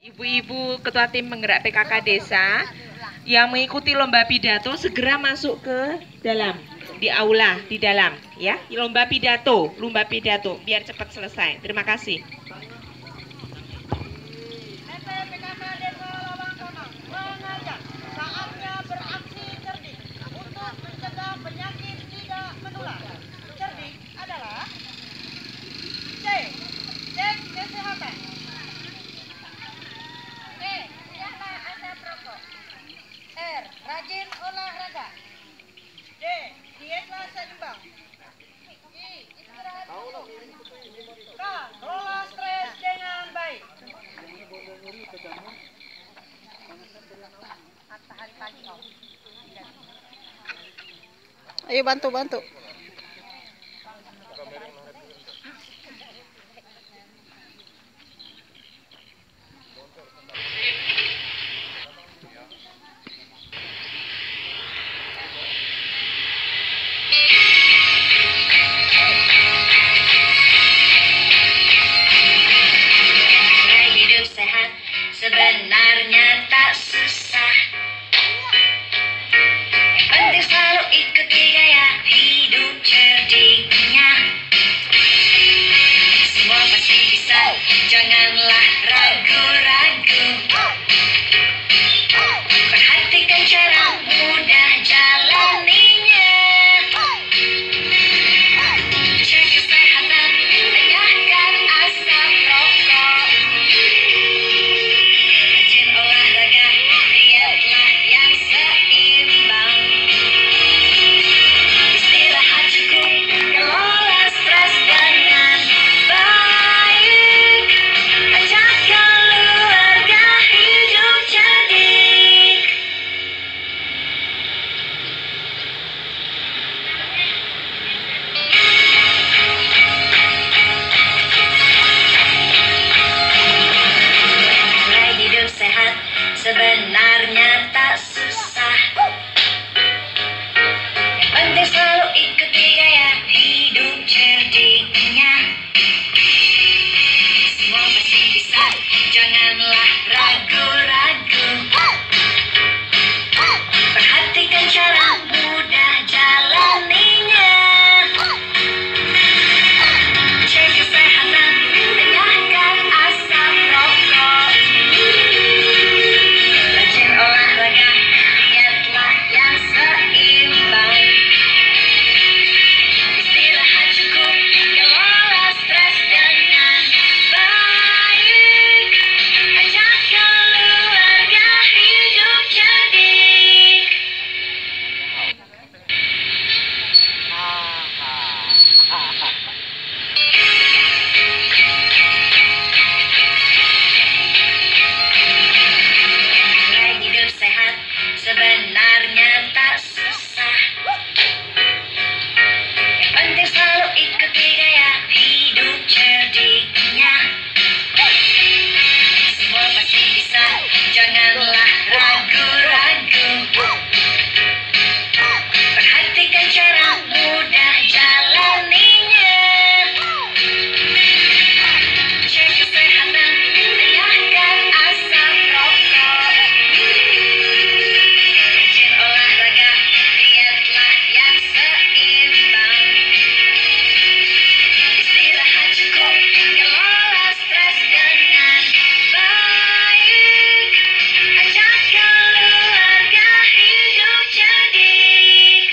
Ibu-ibu ketua tim penggerak PKK desa yang mengikuti lomba pidato segera masuk ke dalam, di aula di dalam ya. Lomba pidato biar cepat selesai. Terima kasih. Saatnya beraksi cerdik untuk mencegah penyakit tidak menular. Cerdik adalah C. Cek kesehatan. B. Tidaklah asap rokok. R. Rajin olahraga. D. Dietlah seimbang. I. Istirahat cukup. K. Kelola stres dengan baik. Ayo bantu. Hidup sehat sebenarnya tak susah. Yang penting selalu ikuti gaya hidup cerdiknya. Semua pasti bisa, janganlah ragu-ragu. Perhatikan cara mudah jalaninya. Cek kesehatan, tanyakan asap rokok. Rajin olahraga, dietlah yang seimbang. Istirahat cukup, kelola stres dengan baik. Ajak keluarga hidup cerdik. Mulai hidup sehat sebenarnya tak susah. Yang penting selalu ikuti gaya hidup cerdiknya. Semua pasti bisa, janganlah ragu-ragu. Perhatikan cara mudah jalaninya. Cek kesehatan, tanyakan asap rokok. Rajin olahraga, dietlah yang seimbang. Istirahat cukup, kelola stres dengan baik. Ajak keluarga hidup cerdik. Mulai hidup sehat sebenarnya tak susah. Yang penting selalu ikuti gaya hidup cerdiknya. Semua pasti bisa, janganlah ragu-ragu. Perhatikan cara mudah jalaninya. Cek kesehatan, tanyakan asap rokok. Rajin olahraga, dietlah yang seimbang. Istirahat cukup, kelola stres dengan baik. Ajak keluarga hidup cerdik.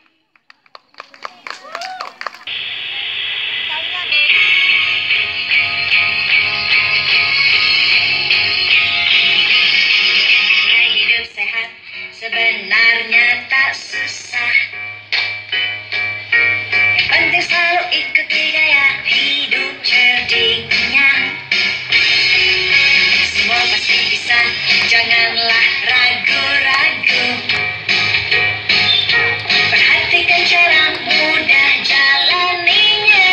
Mulai hidup sehat sebenarnya tak susah. Yang penting selalu ikuti gaya hidup cerdiknya. Semua pasti bisa, janganlah ragu-ragu. Perhatikan cara mudah jalaninya.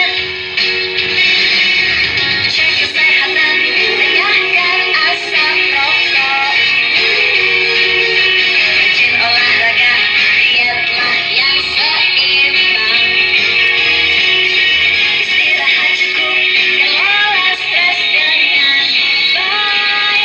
Cek kesehatan, tanyakan asap rokok. Rajin olahraga, dietlah yang seimbang. Istirahat cukup, kelola stres dengan baik.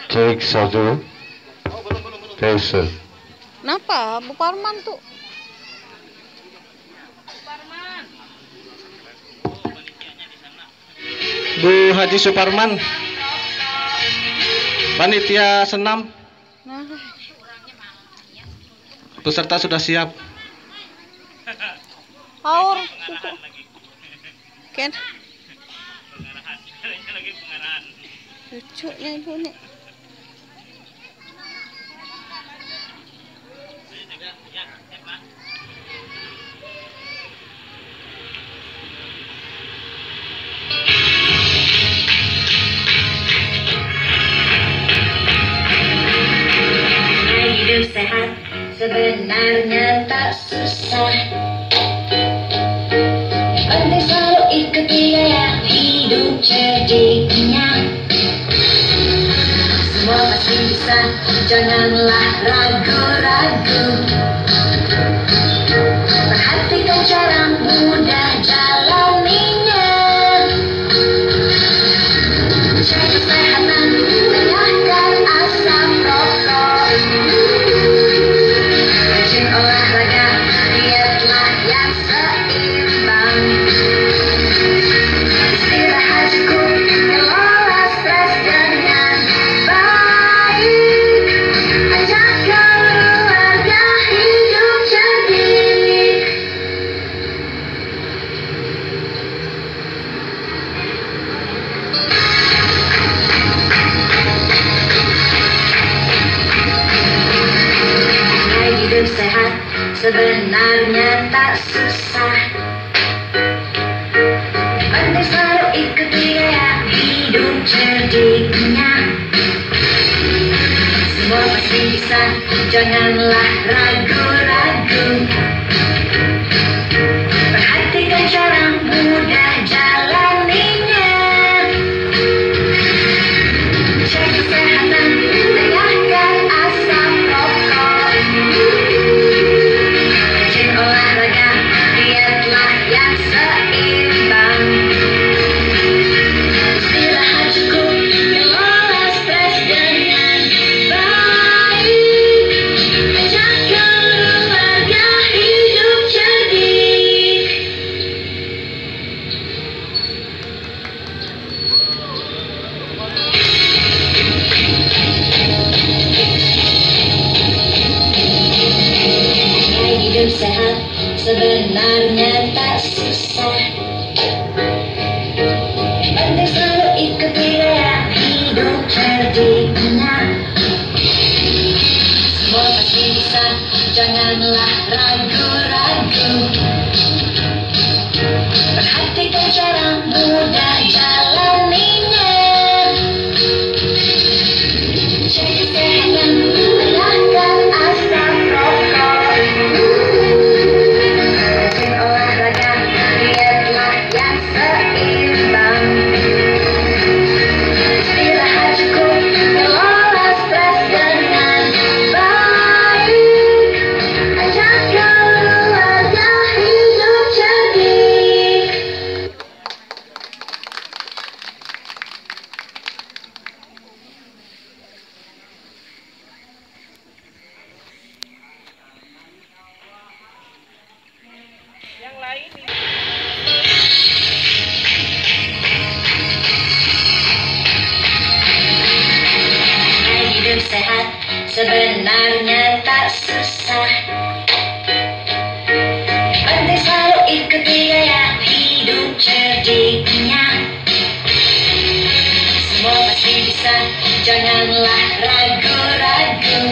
Cek satu. Tes. Kenapa? Bu Parman tuh. Bu Haji Suparman, panitia senam, Nah, peserta sudah siap. aur suku. Ken. Lucunya ibu nih. Hidup sehat sebenarnya tak susah. Penting selalu ikuti gaya hidup cerdiknya. Semua pasti bisa, janganlah ragu-ragu. Perhatikan cara mudah jalaninya. Cek kesehatan, tanyakan asam rokok. Rajin olahraga, dietlah yang seimbang. Istirahat cukup, kelola stres dengan baik. Ajak keluarga hidup cerdik. Hidup sehat sebenarnya tak susah. Penting selalu ikuti gaya hidup cerdiknya. Semua pasti bisa, janganlah ragu-ragu. Perhatikan cara mudah jalaninya. Cek kesehatan, tanyakan asam rokok. Rajin olahraga, dietlah yang seimbang. Istirahat cukup, kelola stres dengan baik. Ajak keluarga hidup cerdik. Hidup sehat sebenarnya tak susah. Penting selalu ikuti gaya hidup cerdiknya. Semua pasti bisa, janganlah ragu-ragu. Perhatikan cara mudah jalaninya. Cek kesehatan, tanyakan asam rokok. Rajin olahraga, dietlah yang seimbang. Istirahat cukup, kelola stres dengan baik. Ajak keluarga hidup cerdik. Yang lain Hidup sehat sebenarnya tak susah. Penting selalu ikuti gaya hidup cerdiknya. Semua pasti bisa, janganlah ragu-ragu.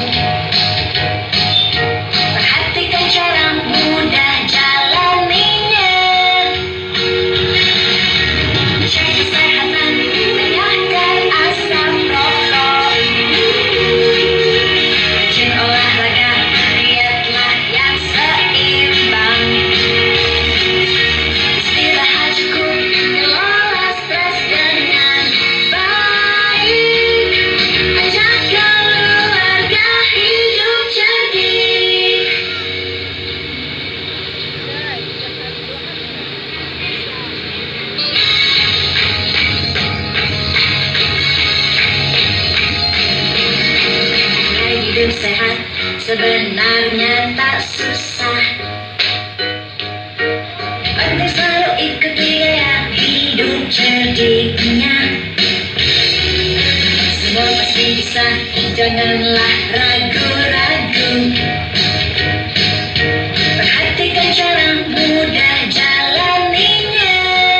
Perhatikan cara mudah jalaninya. Cek kesehatan, tanyakan asam rokok. Rajin olahraga, dietlah yang seimbang. Istirahat cukup, kelola stres dengan baik. Ajak sebenarnya tak susah. Penting selalu ikuti gaya hidup cerdiknya. Semua pasti bisa, janganlah ragu-ragu. Perhatikan cara mudah jalaninya.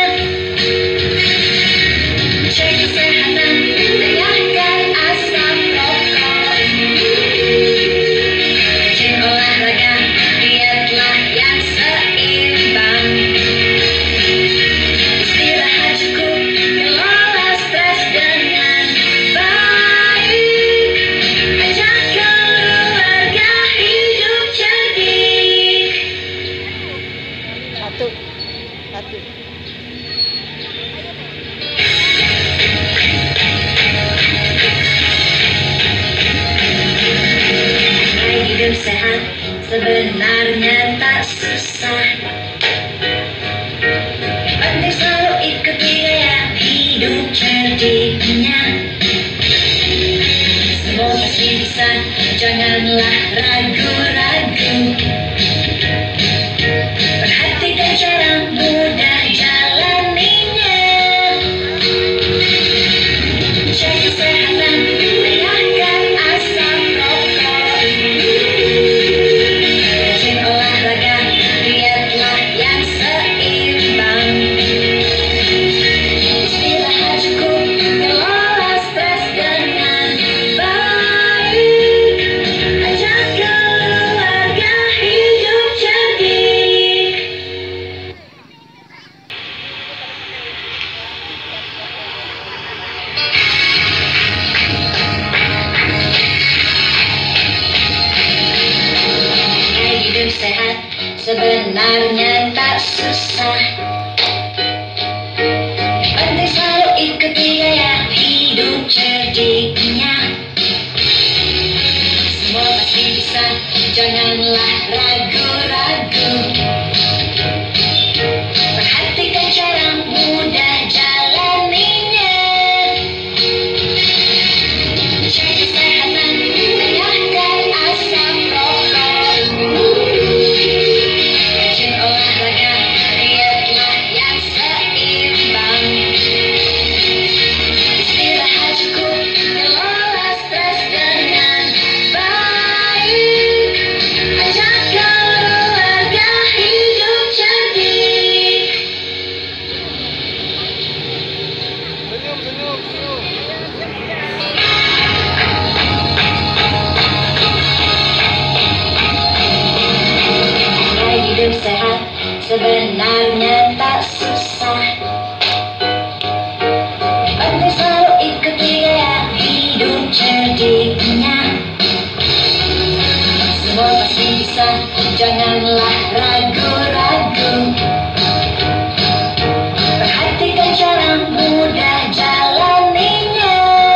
Cek kesehatan, tinggalkan asap rokok. Rajin olahraga, dietlah yang seimbang. Istirahat cukup, kelola stres dengan baik. Ajak keluarga hidup cerdik. Satu. Hidup sehat sebenarnya tak susah. Penting selalu ikuti gaya hidup cerdiknya. Semua pasti bisa, janganlah ragu-ragu. Perhatikan cara mudah jalaninya. Cek kesehatan, tinggalkan asap rokok. Rajin olahraga, dietlah yang seimbang. Istirahat cukup, kelola stres dengan baik. Ajak keluarga hidup cerdik. Hidup sehat sebenarnya tak susah. Penting selalu ikuti gaya hidup cerdiknya. Semua pasti bisa, janganlah ragu-ragu. Perhatikan cara mudah jalaninya. Cek kesehatan, tinggalkan asap rokok. Rajin olahraga, dietlah yang seimbang. Istirahat cukup, kelola stres dengan baik. Ajak keluarga hidup cerdik. Hidup sehat sebenarnya tak susah. Penting selalu ikuti gaya hidup cerdiknya. Semua pasti bisa, janganlah ragu-ragu. Perhatikan cara mudah jalaninya.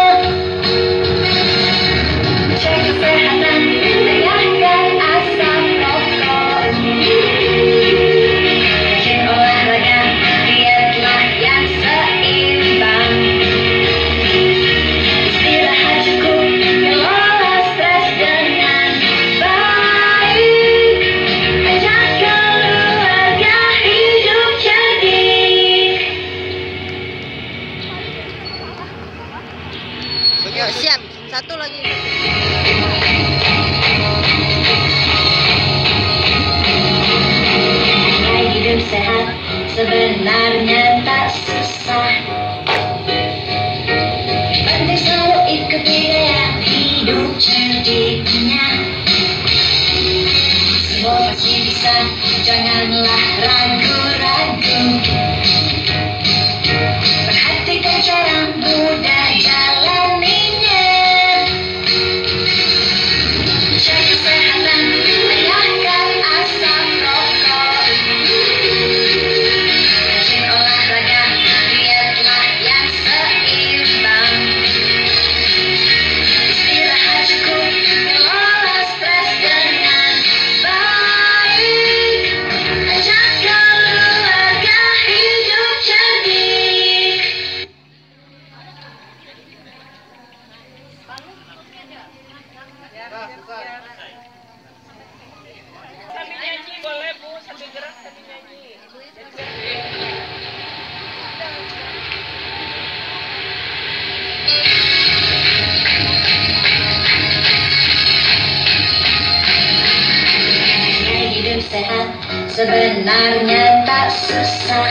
Cek kesehatan, tinggalkan asap rokok. Rajin olahraga, dietlah yang seimbang. Istirahat cukup, kelola stres dengan baik. Ajak keluarga hidup cerdik. Yuk, siap. Satu lagi. Hidup sehat sebenarnya tak susah. Penting selalu ikuti gaya hidup cerdiknya. Semua pasti bisa, janganlah ragu-ragu. Perhatikan cara mudah jalaninya. Cek kesehatan, tinggalkan asap rokok. Rajin olahraga, dietlah yang seimbang. Istirahat cukup, kelola stres dengan baik. Ajak sebenarnya tak susah.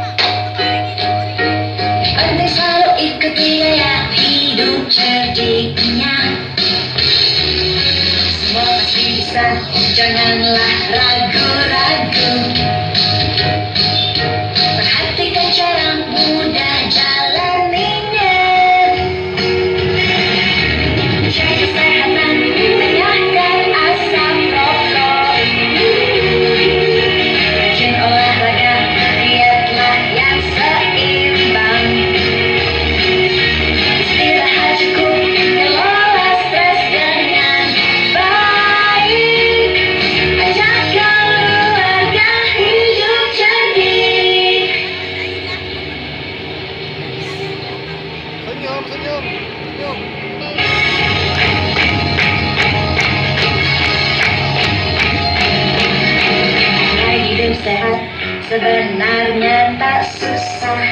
Penting selalu ikuti gaya hidup cerdiknya. Semua pasti bisa, janganlah ragu-ragu. Perhatikan cara mudah jalaninya. Jaga kesehatan, tinggalkan asap rokok. Rajin olahraga, dietlah yang seimbang. Istirahat cukup, kelola stres dengan baik. Ajak keluarga hidup cerdik. Senyum, senyum, senyum. Gaya hidup sehat sebenarnya tak susah.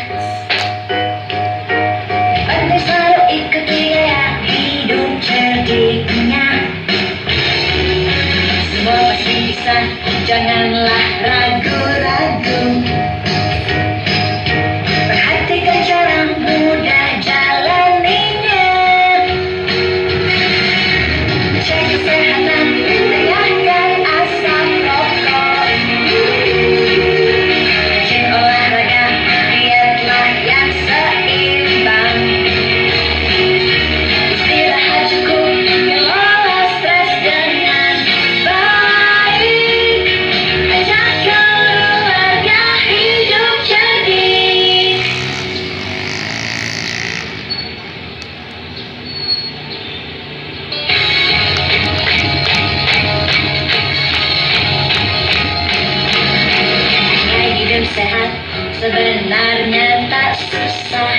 Penting selalu ikuti gaya hidup cerdiknya. Semua pasti bisa, janganlah ragu-ragu. Perhatikan cara mudah jalaninya. Cek kesehatan, tinggalkan asap rokok. Rajin olahraga, dietlah yang seimbang. Istirahat cukup, kelola stres dengan baik. Ajak keluarga hidup cerdik. Gaya hidup sehat sebenarnya tak susah.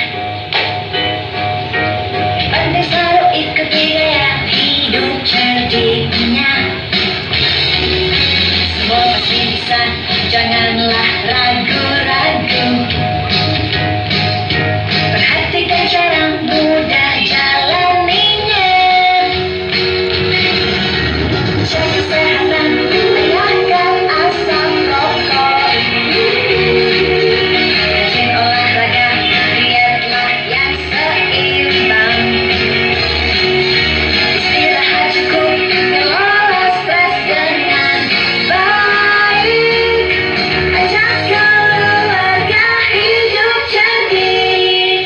Penting selalu ikuti gaya hidup cerdiknya. Semua pasti bisa, janganlah ragu-ragu. Perhatikan cara mudah jalaninya. Cek kesehatan, tinggalkan asap rokok. Rajin olahraga, dietlah yang seimbang. Istirahat cukup, kelola stres dengan baik. Ajak keluarga hidup cerdik.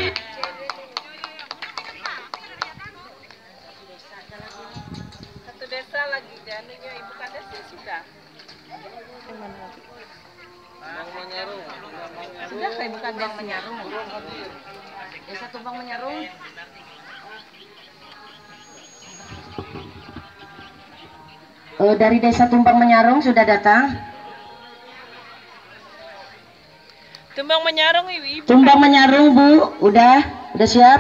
Satu desa lagi, jalannya ibu kades sudah. Sudah kayak bukan Tumbang Menyarung. Desa Tumbang Menyarung. Dari Desa Tumpang Menyarung sudah datang. Tumbang Menyarung ibu. Tumbang Menyarung Bu, udah siap?